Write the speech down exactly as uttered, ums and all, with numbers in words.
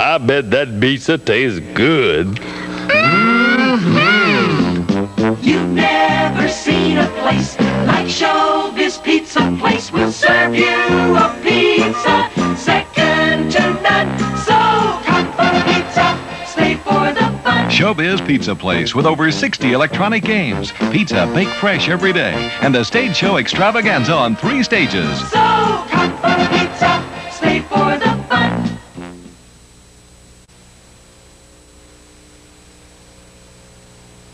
I bet that pizza tastes good. Mm-hmm. You've never seen a place like Showbiz Pizza Place. We'll serve you a pizza second to none. So come for pizza, stay for the fun. Showbiz Pizza Place with over sixty electronic games, pizza baked fresh every day, and a stage show extravaganza on three stages. So come for pizza.